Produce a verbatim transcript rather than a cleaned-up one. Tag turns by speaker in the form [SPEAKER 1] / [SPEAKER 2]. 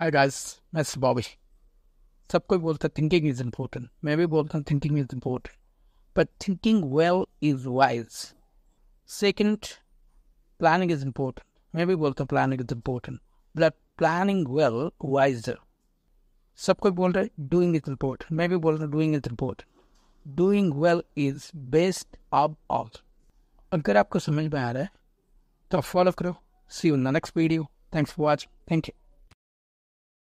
[SPEAKER 1] Hi guys, मैं बॉबी। सब कोई बोलता है थिंकिंग इज इम्पोर्टेंट, मैं भी बोलता हूँ thinking is important, but thinking well is wise. Second, planning is important, मैं भी बोलता हूँ planning is important, but planning well wiser. सब कोई बोल रहा है डूइंग इज इम्पोर्टेंट, मैं भी बोल रहा हूँ doing is important. Doing well is best of all. अगर आपको समझ में आ रहा है तो फॉलो करो। See you in the next video. Thanks for watching. Thank you.